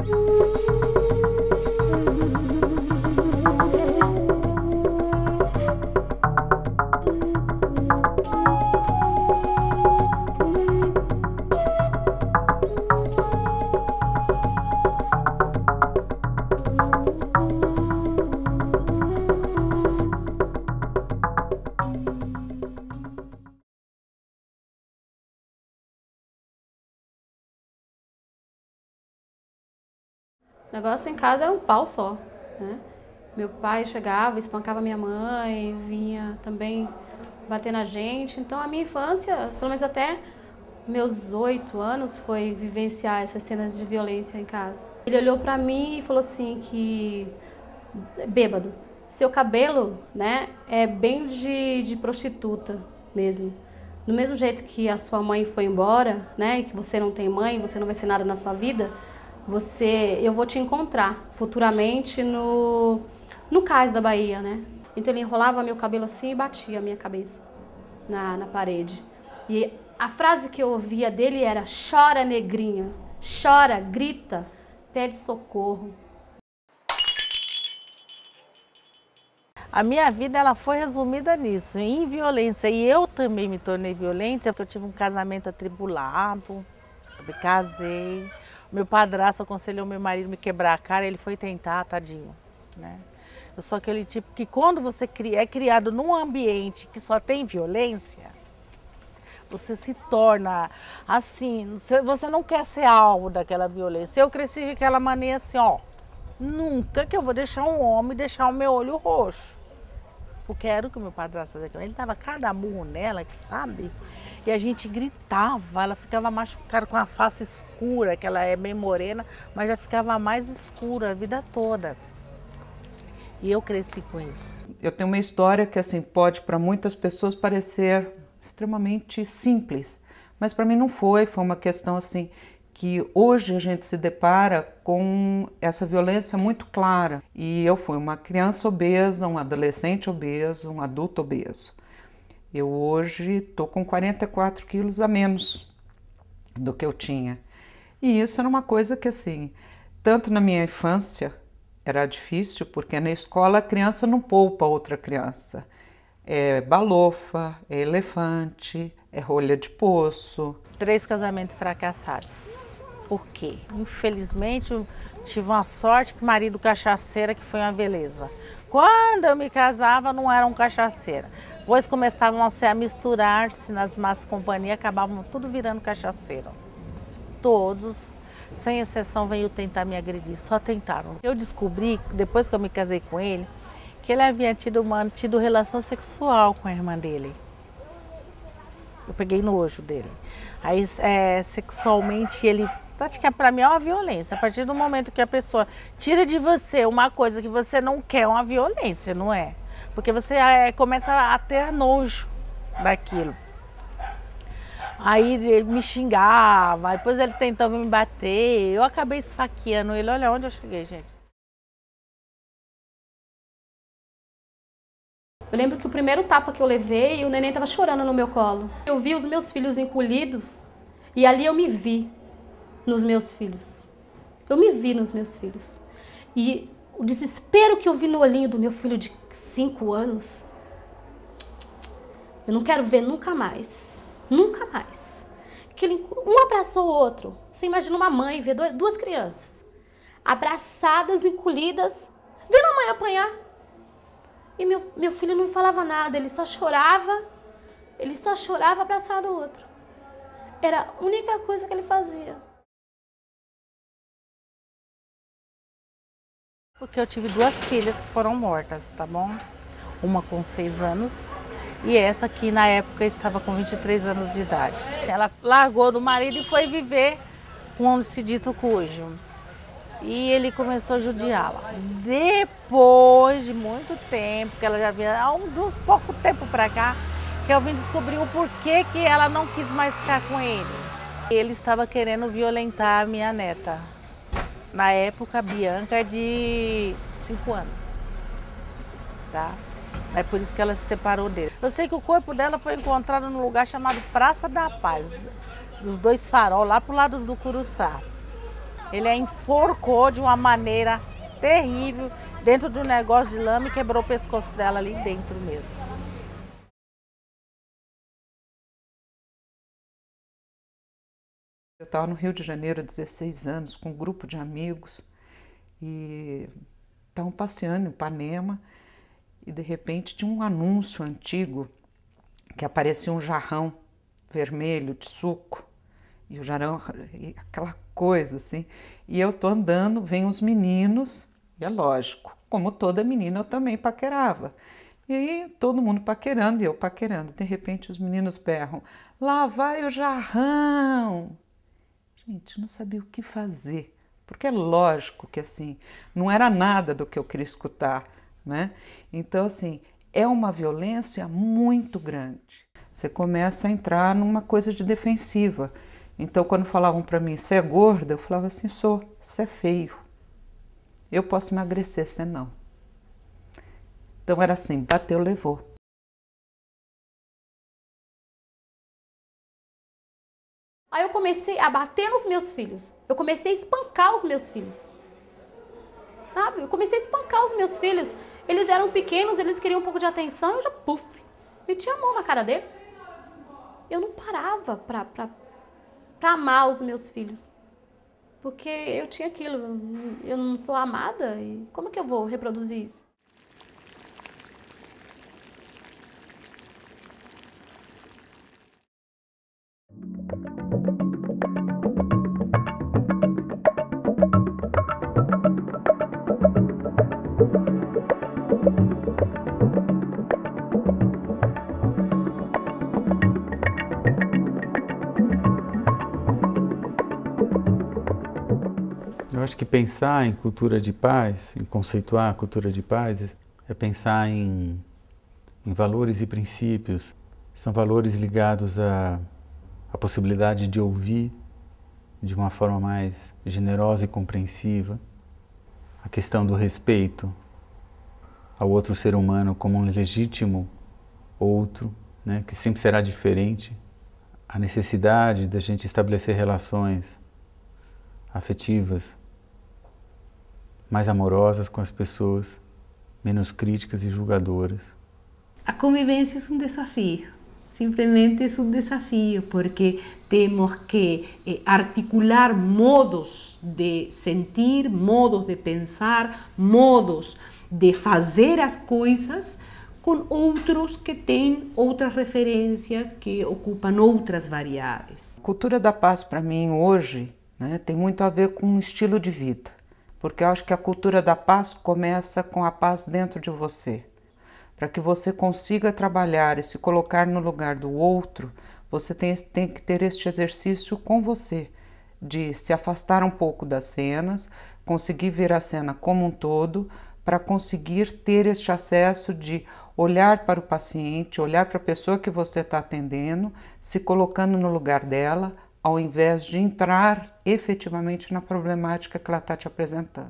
O negócio em casa era um pau só, né? Meu pai chegava, espancava minha mãe, vinha também bater na gente. Então a minha infância, pelo menos até meus 8 anos, foi vivenciar essas cenas de violência em casa. Ele olhou pra mim e falou assim que, bêbado, seu cabelo, né, é bem de prostituta mesmo. Do mesmo jeito que a sua mãe foi embora, né, e que você não tem mãe, você não vai ser nada na sua vida, eu vou te encontrar futuramente no cais da Bahia, né? Então ele enrolava meu cabelo assim e batia a minha cabeça na parede. E a frase que eu ouvia dele era: chora, negrinha, chora, grita, pede socorro. A minha vida ela foi resumida nisso, em violência. E eu também me tornei violenta, porque eu tive um casamento atribulado, eu me casei. Meu padrasto aconselhou meu marido a me quebrar a cara, ele foi tentar, tadinho, né? Eu sou aquele tipo que quando você é criado num ambiente que só tem violência, você se torna assim, você não quer ser alvo daquela violência. Eu cresci daquela maneira assim, ó, nunca que eu vou deixar um homem deixar o meu olho roxo. Porque era o que o meu padrasto fazia. Ele dava cada murro nela, sabe? E a gente gritava, ela ficava machucada com a face escura, que ela é bem morena, mas já ficava mais escura a vida toda. E eu cresci com isso. Eu tenho uma história que assim pode para muitas pessoas parecer extremamente simples, mas para mim não foi uma questão assim que hoje a gente se depara com essa violência muito clara. E eu fui uma criança obesa, um adolescente obeso, um adulto obeso. Eu hoje estou com 44 quilos a menos do que eu tinha. E isso era uma coisa que assim, tanto na minha infância era difícil, porque na escola a criança não poupa outra criança. É balofa, é elefante, é rolha de poço. 3 casamentos fracassados. Por quê? Infelizmente, eu tive uma sorte que marido cachaceira, que foi uma beleza. Quando eu me casava, não era um cachaceira. Depois começavam a misturar-se nas más companhias, acabavam tudo virando cachaceiro. Todos, sem exceção, veio tentar me agredir, só tentaram. Eu descobri, depois que eu me casei com ele, que ele havia tido relação sexual com a irmã dele. Eu peguei nojo dele. Aí, sexualmente, ele praticamente, para mim, é uma violência. A partir do momento que a pessoa tira de você uma coisa que você não quer, é uma violência, não é? Porque você começa a ter nojo daquilo. Aí ele me xingava, depois ele tentava me bater, eu acabei esfaqueando ele. Olha onde eu cheguei, gente. Eu lembro que o primeiro tapa que eu levei, o neném estava chorando no meu colo. Eu vi os meus filhos encolhidos e ali eu me vi nos meus filhos. Eu me vi nos meus filhos. E o desespero que eu vi no olhinho do meu filho de 5 anos, eu não quero ver nunca mais. Nunca mais. Um abraçou o outro. Você imagina uma mãe ver 2 crianças abraçadas, encolhidas, vendo a mãe apanhar. E meu filho não falava nada, ele só chorava abraçado ao outro. Era a única coisa que ele fazia. Porque eu tive 2 filhas que foram mortas, tá bom? Uma com 6 anos e essa que na época estava com 23 anos de idade. Ela largou do marido e foi viver com esse dito cujo. E ele começou a judiá-la. Depois de muito tempo, que ela já vinha, há uns pouco tempo pra cá, que eu vim descobrir o porquê que ela não quis mais ficar com ele. Ele estava querendo violentar a minha neta. Na época, a Bianca é de 5 anos, tá? É por isso que ela se separou dele. Eu sei que o corpo dela foi encontrado num lugar chamado Praça da Paz, dos 2 farol, lá pro lado do Curuçá. Ele a enforcou de uma maneira terrível dentro de um negócio de lama e quebrou o pescoço dela ali dentro mesmo. Eu estava no Rio de Janeiro há 16 anos com um grupo de amigos e estavam passeando em Ipanema e de repente tinha um anúncio antigo que aparecia um jarrão vermelho de suco e o jarrão, aquela coisa assim. E eu tô andando, vem os meninos, e é lógico, como toda menina eu também paquerava. E aí todo mundo paquerando e eu paquerando. De repente os meninos berram, lá vai o jarrão! Gente, não sabia o que fazer, porque é lógico que assim, não era nada do que eu queria escutar, né? Então assim, é uma violência muito grande. Você começa a entrar numa coisa de defensiva. Então quando falavam para mim, você é gorda? Eu falava assim, sou, você é feio. Eu posso emagrecer, você não. Então era assim, bateu, levou. Aí eu comecei a bater nos meus filhos. Eu comecei a espancar os meus filhos. Sabe? Eu comecei a espancar os meus filhos. Eles eram pequenos, eles queriam um pouco de atenção, eu já, puf, meti a mão na cara deles. Eu não parava pra amar os meus filhos. Porque eu tinha aquilo, eu não sou amada, e como que eu vou reproduzir isso? Eu acho que pensar em cultura de paz, em conceituar a cultura de paz, é pensar em valores e princípios. São valores ligados à possibilidade de ouvir de uma forma mais generosa e compreensiva, a questão do respeito ao outro ser humano como um legítimo outro, né, que sempre será diferente, a necessidade da gente estabelecer relações afetivas mais amorosas com as pessoas, menos críticas e julgadoras. A convivência é um desafio, simplesmente é um desafio, porque temos que articular modos de sentir, modos de pensar, modos de fazer as coisas com outros que têm outras referências, que ocupam outras variáveis. A cultura da paz para mim hoje, né, tem muito a ver com um estilo de vida. Porque eu acho que a cultura da paz começa com a paz dentro de você. Para que você consiga trabalhar e se colocar no lugar do outro, você tem que ter este exercício com você, de se afastar um pouco das cenas, conseguir ver a cena como um todo, para conseguir ter este acesso de olhar para o paciente, olhar para a pessoa que você está atendendo, se colocando no lugar dela, ao invés de entrar efetivamente na problemática que ela está te apresentando.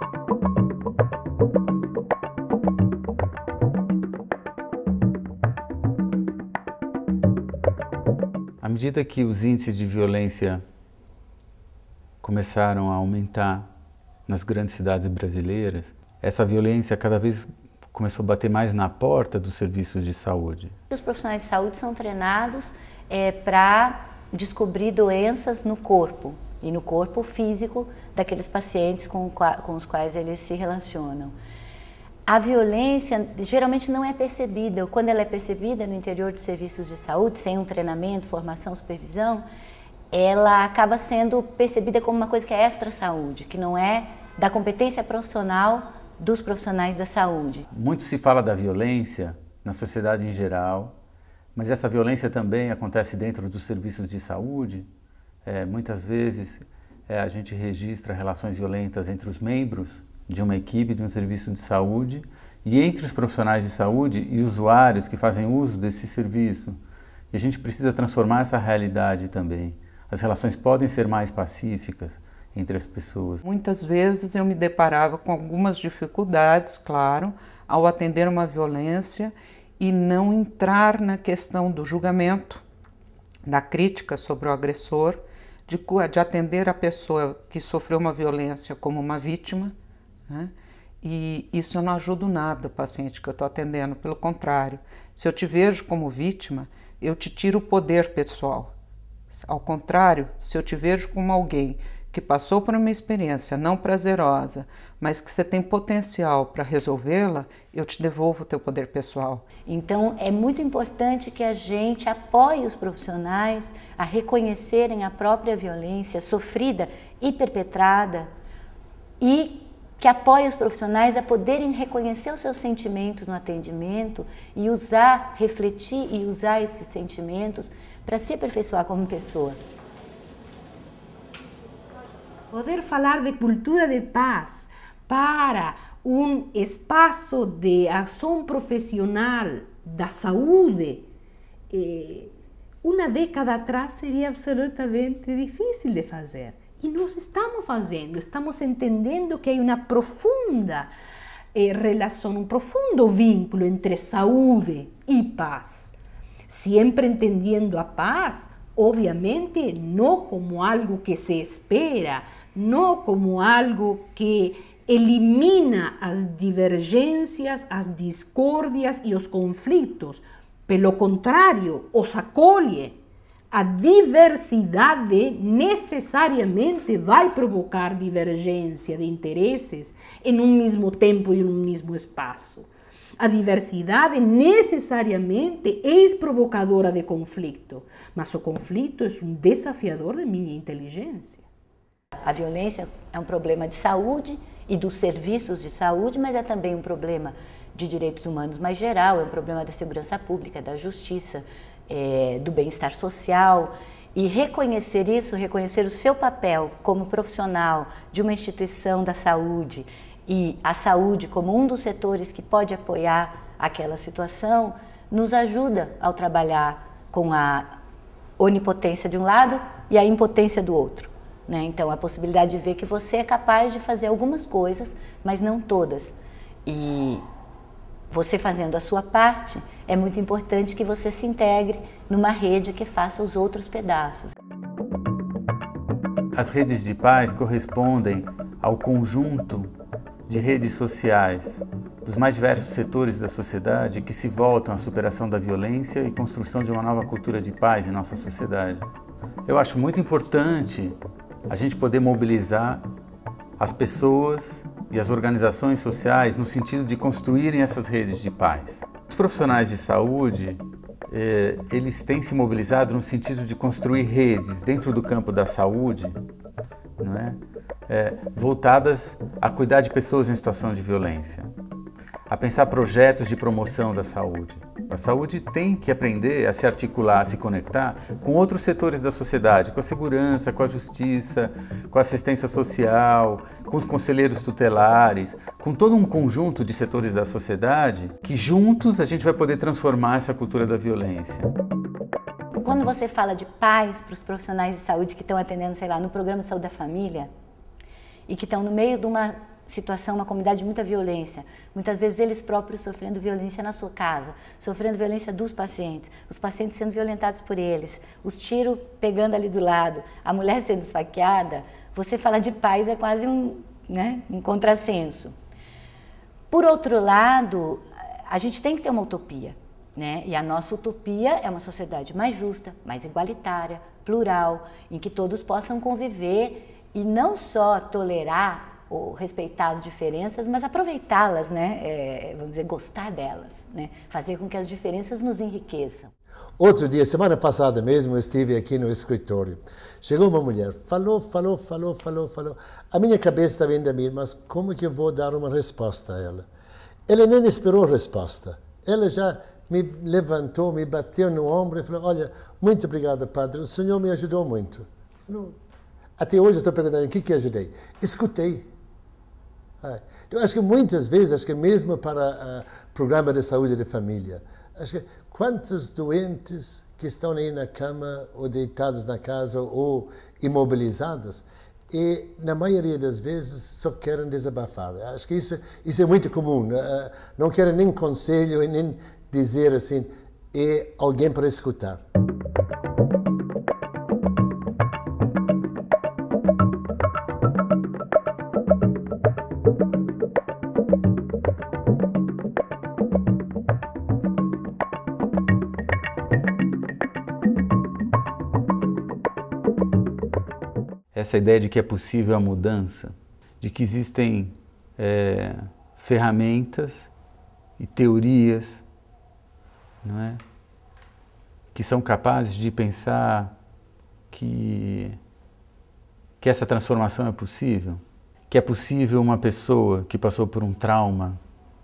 À medida que os índices de violência começaram a aumentar nas grandes cidades brasileiras, essa violência cada vez começou a bater mais na porta dos serviços de saúde. Os profissionais de saúde são treinados para descobrir doenças no corpo e no corpo físico daqueles pacientes com os quais eles se relacionam. A violência geralmente não é percebida, ou quando ela é percebida no interior dos serviços de saúde, sem um treinamento, formação, supervisão, ela acaba sendo percebida como uma coisa que é extra-saúde, que não é da competência profissional dos profissionais da saúde. Muito se fala da violência na sociedade em geral, mas essa violência também acontece dentro dos serviços de saúde. Muitas vezes a gente registra relações violentas entre os membros de uma equipe de um serviço de saúde e entre os profissionais de saúde e usuários que fazem uso desse serviço. E a gente precisa transformar essa realidade também. As relações podem ser mais pacíficas entre as pessoas. Muitas vezes eu me deparava com algumas dificuldades, claro, ao atender uma violência e não entrar na questão do julgamento, da crítica sobre o agressor, de atender a pessoa que sofreu uma violência como uma vítima, né? E isso eu não ajudo nada o paciente que eu estou atendendo, pelo contrário. Se eu te vejo como vítima, eu te tiro o poder pessoal. Ao contrário, se eu te vejo como alguém que passou por uma experiência não prazerosa, mas que você tem potencial para resolvê-la, eu te devolvo o teu poder pessoal. Então, é muito importante que a gente apoie os profissionais a reconhecerem a própria violência sofrida e perpetrada e que apoie os profissionais a poderem reconhecer os seus sentimentos no atendimento e usar, refletir e usar esses sentimentos para se aperfeiçoar como pessoa. Poder falar de cultura de paz para um espaço de ação profissional da saúde, uma década atrás seria absolutamente difícil de fazer. E nós estamos fazendo, estamos entendendo que há uma profunda relação, um profundo vínculo entre saúde e paz. Sempre entendendo a paz, obviamente, não como algo que se espera, não como algo que elimina as divergências, as discórdias e os conflitos. Pelo contrário, os acolhe. A diversidade necessariamente vai provocar divergência de interesses em um mesmo tempo e em um mesmo espaço. A diversidade necessariamente é provocadora de conflito, mas o conflito é um desafiador de minha inteligência. A violência é um problema de saúde e dos serviços de saúde, mas é também um problema de direitos humanos mais geral, é um problema da segurança pública, da justiça, do bem-estar social. E reconhecer isso, reconhecer o seu papel como profissional de uma instituição da saúde e a saúde como um dos setores que pode apoiar aquela situação, nos ajuda ao trabalhar com a onipotência de um lado e a impotência do outro. Então, a possibilidade de ver que você é capaz de fazer algumas coisas, mas não todas. E você fazendo a sua parte, é muito importante que você se integre numa rede que faça os outros pedaços. As redes de paz correspondem ao conjunto de redes sociais dos mais diversos setores da sociedade que se voltam à superação da violência e construção de uma nova cultura de paz em nossa sociedade. Eu acho muito importante a gente poder mobilizar as pessoas e as organizações sociais no sentido de construírem essas redes de paz. Os profissionais de saúde, eles têm se mobilizado no sentido de construir redes dentro do campo da saúde, não é? Voltadas a cuidar de pessoas em situação de violência, a pensar projetos de promoção da saúde. A saúde tem que aprender a se articular, a se conectar com outros setores da sociedade, com a segurança, com a justiça, com a assistência social, com os conselheiros tutelares, com todo um conjunto de setores da sociedade que juntos a gente vai poder transformar essa cultura da violência. Quando você fala de paz para os profissionais de saúde que estão atendendo, sei lá, no programa de saúde da família e que estão no meio de uma situação, uma comunidade de muita violência, muitas vezes eles próprios sofrendo violência na sua casa, sofrendo violência dos pacientes, os pacientes sendo violentados por eles, os tiros pegando ali do lado, a mulher sendo esfaqueada, você falar de paz é quase um contrassenso. Por outro lado, a gente tem que ter uma utopia, e a nossa utopia é uma sociedade mais justa, mais igualitária, plural, em que todos possam conviver e não só tolerar ou respeitar as diferenças, mas aproveitá-las, vamos dizer, gostar delas, fazer com que as diferenças nos enriqueçam. Outro dia, semana passada mesmo, eu estive aqui no escritório. Chegou uma mulher, falou. A minha cabeça está vindo a mim, mas como que eu vou dar uma resposta a ela? Ela nem esperou resposta. Ela já me levantou, me bateu no ombro e falou, olha, muito obrigado, padre, o senhor me ajudou muito. Até hoje eu estou perguntando, o que ajudei? Escutei. Eu acho que muitas vezes, mesmo para programa de saúde de família, acho que quantos doentes que estão aí na cama ou deitados na casa ou imobilizados e na maioria das vezes só querem desabafar. Acho que isso é muito comum. Não querem nem conselho e nem dizer assim, é alguém para escutar. essa ideia de que é possível a mudança, de que existem ferramentas e teorias, não é? Que são capazes de pensar que essa transformação é possível, que é possível uma pessoa que passou por um trauma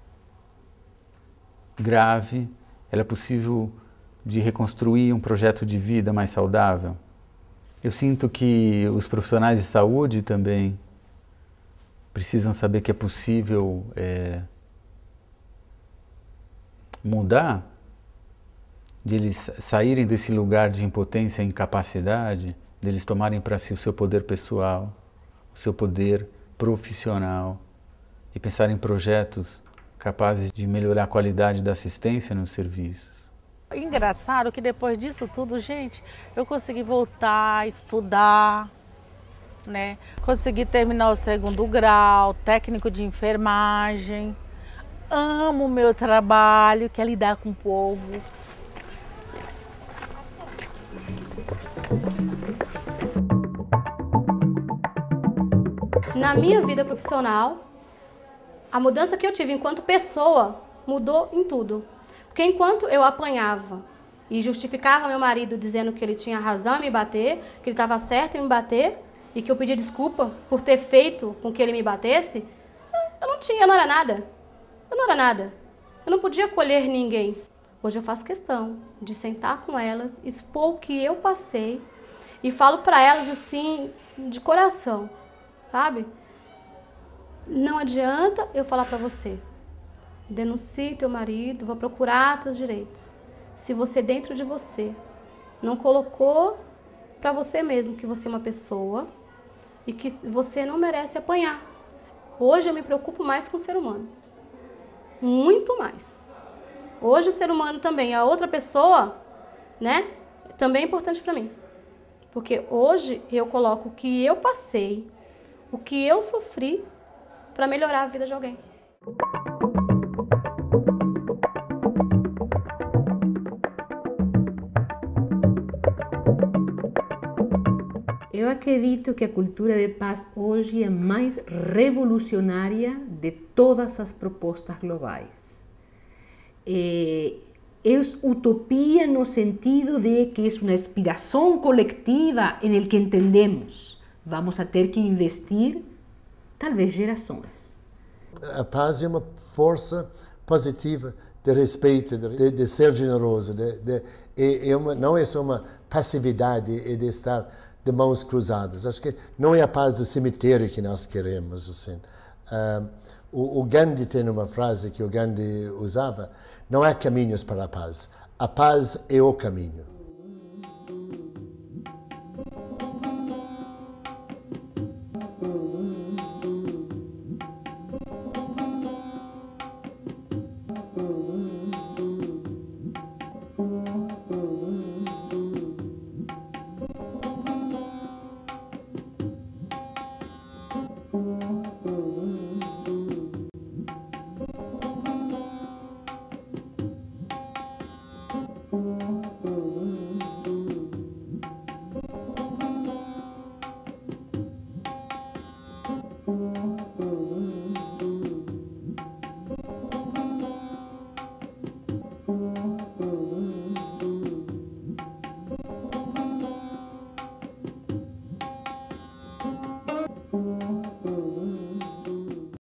grave, ela é possível de reconstruir um projeto de vida mais saudável. Eu sinto que os profissionais de saúde também precisam saber que é possível mudar, de eles saírem desse lugar de impotência e incapacidade, de eles tomarem para si o seu poder pessoal, o seu poder profissional e pensar em projetos capazes de melhorar a qualidade da assistência nos serviços. Engraçado que depois disso tudo, gente, eu consegui voltar a estudar, né? Consegui terminar o 2º grau, técnico de enfermagem. Amo o meu trabalho, que é lidar com o povo. Na minha vida profissional, a mudança que eu tive enquanto pessoa mudou em tudo. Porque enquanto eu apanhava e justificava meu marido dizendo que ele tinha razão em me bater, que ele estava certo em me bater e que eu pedia desculpa por ter feito com que ele me batesse, eu não era nada. Eu não era nada. Eu não podia acolher ninguém. Hoje eu faço questão de sentar com elas, expor o que eu passei e falo para elas assim, de coração, sabe? Não adianta eu falar para você, denuncie teu marido, vou procurar teus direitos. Se você dentro de você não colocou para você mesmo que você é uma pessoa e que você não merece apanhar. Hoje eu me preocupo mais com o ser humano. Muito mais. Hoje o ser humano também, a outra pessoa, né, também é importante para mim. Porque hoje eu coloco o que eu passei, o que eu sofri para melhorar a vida de alguém. Eu acredito que a cultura de paz hoje é mais revolucionária de todas as propostas globais. É utopia no sentido de que é uma inspiração coletiva em que entendemos. Vamos a ter que investir, talvez, gerações. A paz é uma força positiva de respeito, de ser generoso. Não é só uma passividade de estar de mãos cruzadas. Acho que não é a paz do cemitério que nós queremos. Assim. O Gandhi tem uma frase que o Gandhi usava: não há caminhos para a paz é o caminho.